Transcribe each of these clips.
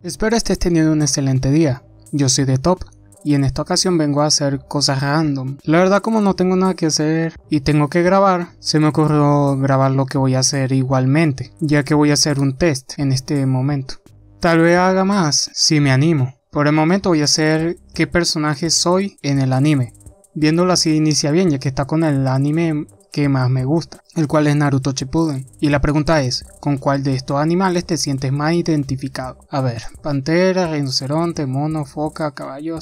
Espero estés teniendo un excelente día. Yo soy The Top y en esta ocasión vengo a hacer cosas random. La verdad, como no tengo nada que hacer y tengo que grabar, se me ocurrió grabar lo que voy a hacer igualmente, ya que voy a hacer un test en este momento. Tal vez haga más si me animo. Por el momento voy a hacer qué personaje soy en el anime. Viéndolo así inicia bien, ya que está con el anime que más me gusta, el cual es Naruto Shippuden. Y la pregunta es, ¿con cuál de estos animales te sientes más identificado? A ver, pantera, rinoceronte, mono, foca, caballo,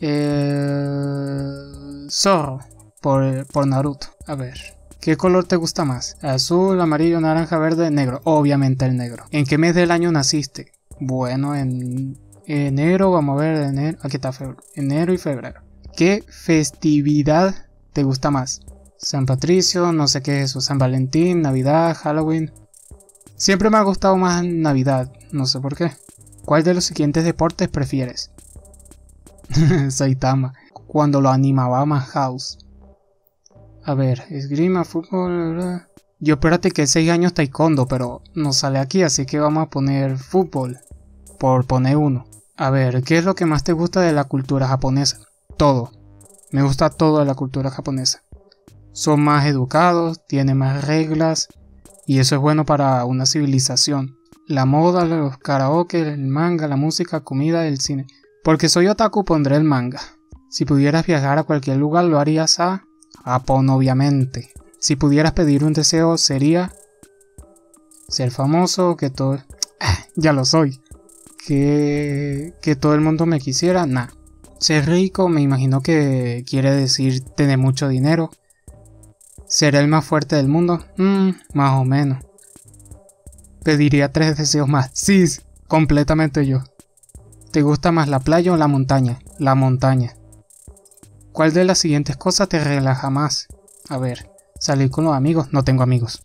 zorro, por Naruto. A ver, ¿qué color te gusta más? Azul, amarillo, naranja, verde, negro. Obviamente el negro. ¿En qué mes del año naciste? Bueno, en enero, vamos a ver, enero, aquí está febrero, enero y febrero. ¿Qué festividad te gusta más? San Patricio, no sé qué es eso, San Valentín, Navidad, Halloween. Siempre me ha gustado más Navidad, no sé por qué. ¿Cuál de los siguientes deportes prefieres? Saitama, cuando lo animaba Madhouse. A ver, esgrima, fútbol. Yo espérate que 6 años taekwondo, pero no sale aquí, así que vamos a poner fútbol, por poner uno. A ver, ¿qué es lo que más te gusta de la cultura japonesa? Todo. Me gusta todo de la cultura japonesa. Son más educados, tienen más reglas y eso es bueno para una civilización. La moda, los karaoke, el manga, la música, comida, el cine. Porque soy otaku pondré el manga. Si pudieras viajar a cualquier lugar lo harías a Japón, obviamente. Si pudieras pedir un deseo sería ser famoso, que todo... ya lo soy. Que todo el mundo me quisiera, nah. Ser rico me imagino que quiere decir tener mucho dinero. ¿Ser el más fuerte del mundo? Más o menos. Pediría 3 deseos más. Sí, completamente yo. ¿Te gusta más la playa o la montaña? La montaña. ¿Cuál de las siguientes cosas te relaja más? A ver, salir con los amigos. No tengo amigos.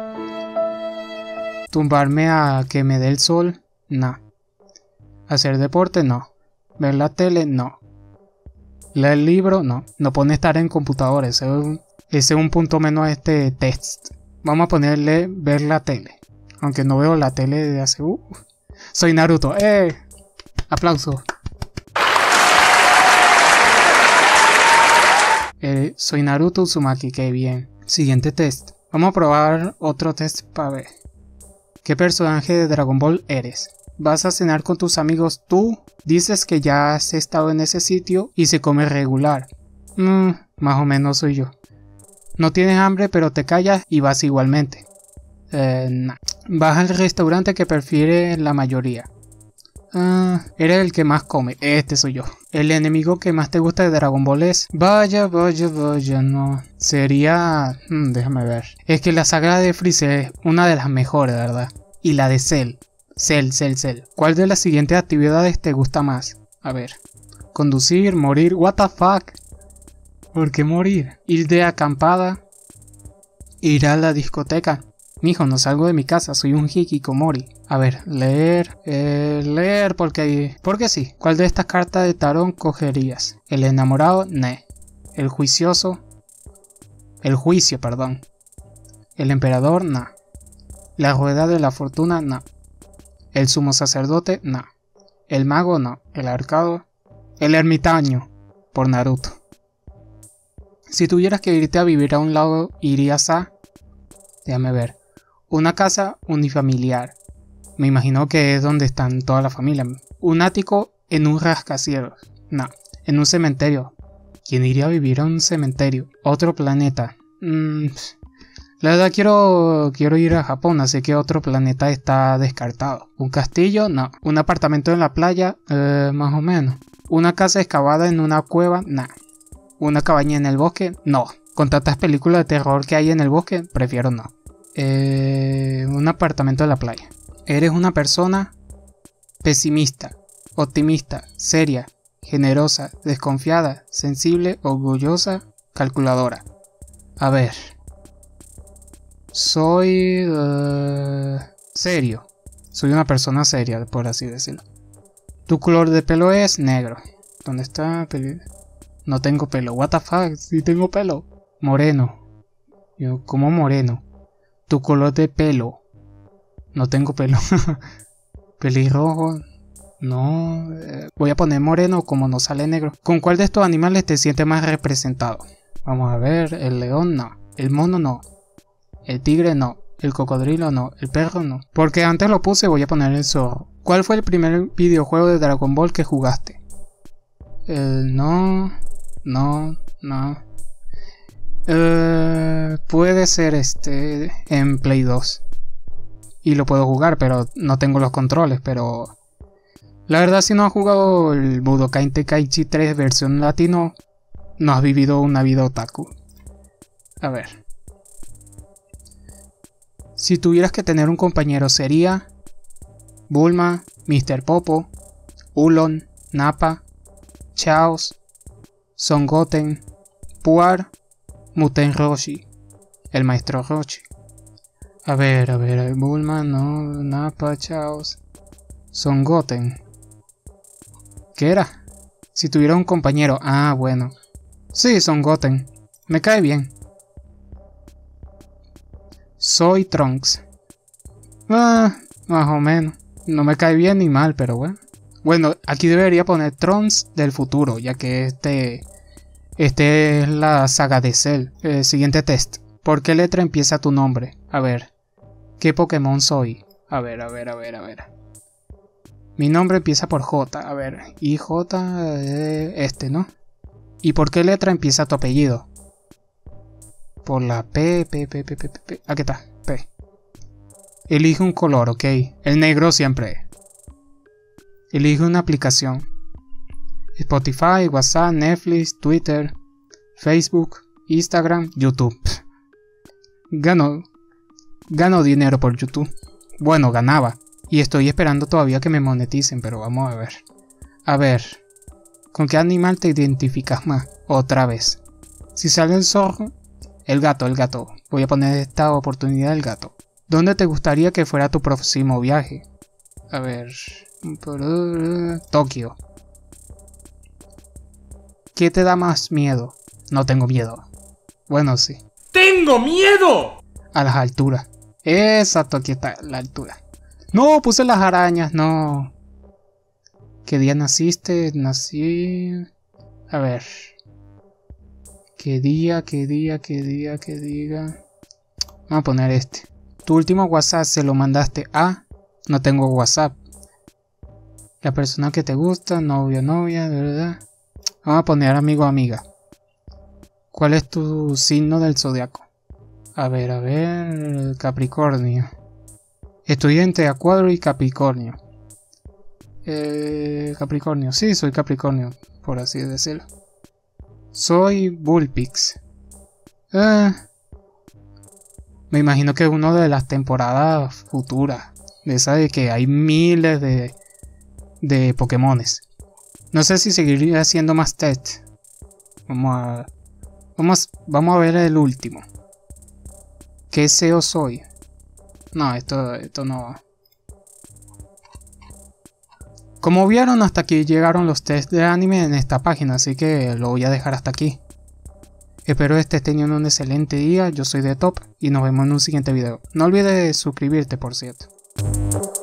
¿Tumbarme a que me dé el sol? No. ¿Hacer deporte? No. ¿Ver la tele? No. ¿Leer el libro? No. No pone estar en computadora. Ese es un punto menos a este test. Vamos a ponerle ver la tele. Aunque no veo la tele desde hace... Soy Naruto. Aplauso. Soy Naruto Uzumaki. Qué bien. Siguiente test. Vamos a probar otro test para ver. ¿Qué personaje de Dragon Ball eres? ¿Vas a cenar con tus amigos tú? Dices que ya has estado en ese sitio y se come regular. Más o menos soy yo. No tienes hambre pero te callas y vas igualmente. Nah. Vas al restaurante que prefiere la mayoría. Eres el que más come. Este soy yo. El enemigo que más te gusta de Dragon Ball es... Vaya, no. Sería... déjame ver. Es que la saga de Freezer es una de las mejores, ¿verdad? Y la de Cell. Cell. ¿Cuál de las siguientes actividades te gusta más? A ver. Conducir, morir, what the fuck. ¿Por qué morir? Ir de acampada. Ir a la discoteca. Mijo, no salgo de mi casa, soy un hikikomori. A ver, leer. Leer porque sí. ¿Cuál de estas cartas de tarot cogerías? El enamorado, ne. El juicioso. El juicio, perdón. El emperador, no. La rueda de la fortuna, no. El sumo sacerdote, no. El mago, no. El arcado. El ermitaño, por Naruto. Si tuvieras que irte a vivir a un lado, irías a... Déjame ver. Una casa unifamiliar. Me imagino que es donde están toda la familia. Un ático en un rascacielos. No. En un cementerio. ¿Quién iría a vivir a un cementerio? Otro planeta. La verdad quiero ir a Japón, así que otro planeta está descartado. ¿Un castillo? No. ¿Un apartamento en la playa? Más o menos. ¿Una casa excavada en una cueva? No. ¿Una cabaña en el bosque? No. Con tantas películas de terror que hay en el bosque, prefiero no. Un apartamento en la playa. ¿Eres una persona pesimista, optimista, seria, generosa, desconfiada, sensible, orgullosa, calculadora? A ver... Soy... serio. Soy una persona seria, por así decirlo. Tu color de pelo es negro. ¿Dónde está? No tengo pelo. What the fuck? Sí tengo pelo. Moreno. Yo, ¿cómo moreno? Tu color de pelo. No tengo pelo. Pelirrojo. No, voy a poner moreno como no sale negro. ¿Con cuál de estos animales te sientes más representado? Vamos a ver, el león no, el mono no, el tigre no, el cocodrilo no, el perro no. Porque antes lo puse, voy a poner el zorro. ¿Cuál fue el primer videojuego de Dragon Ball que jugaste? No. Puede ser en Play 2. Y lo puedo jugar, pero no tengo los controles, pero... La verdad, si no has jugado el Budokai Tenkaichi 3 versión latino, no has vivido una vida otaku. A ver. Si tuvieras que tener un compañero sería... Bulma, Mr. Popo, Ulon, Nappa, Chaos, Son Goten, Puar, Muten Roshi, el maestro Roshi. A ver, Bulma, no, Nappa, Chaos, Son Goten. ¿Qué era? Si tuviera un compañero, bueno. Sí, Son Goten, me cae bien. Soy Trunks. Más o menos. No me cae bien ni mal, pero bueno. Bueno, aquí debería poner Trunks del futuro, ya que este es la saga de Cell. Siguiente test. ¿Por qué letra empieza tu nombre? A ver. ¿Qué Pokémon soy? A ver. Mi nombre empieza por J. A ver. Y J, ¿no? ¿Y por qué letra empieza tu apellido? Por la P. Aquí está. P. Elige un color, ok. El negro siempre. Elige una aplicación. Spotify, WhatsApp, Netflix, Twitter, Facebook, Instagram, YouTube. Gano dinero por YouTube. Bueno, ganaba. Y estoy esperando todavía que me moneticen, pero vamos a ver. A ver. ¿Con qué animal te identificas más? Otra vez. Si sale el zorro, el gato. Voy a poner esta oportunidad el gato. ¿Dónde te gustaría que fuera tu próximo viaje? A ver... Tokio. ¿Qué te da más miedo? No tengo miedo. Bueno, sí. ¡Tengo miedo! A las alturas. Exacto, aquí está la altura. No, puse las arañas, no. ¿Qué día naciste? Nací... A ver. ¿Qué día? Vamos a poner este. Tu último WhatsApp se lo mandaste a... No tengo WhatsApp. La persona que te gusta, novia, de verdad. Vamos a poner amigo o amiga. ¿Cuál es tu signo del zodiaco? A ver, Capricornio. Estoy entre Acuario y Capricornio. Capricornio, sí, soy Capricornio, por así decirlo. Soy Bullpix. Me imagino que es una de las temporadas futuras. De esa de que hay miles de Pokémones. No sé si seguiría haciendo más test. Vamos a ver el último. ¿Qué SEO soy? No, esto no. Como vieron, hasta aquí llegaron los tests de anime en esta página, así que lo voy a dejar hasta aquí. Espero que estés teniendo un excelente día. Yo soy The Top y nos vemos en un siguiente video. No olvides suscribirte, por cierto.